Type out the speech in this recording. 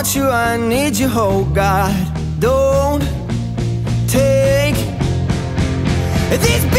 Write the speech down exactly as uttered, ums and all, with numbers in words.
want you, I need you, oh God. Don't take these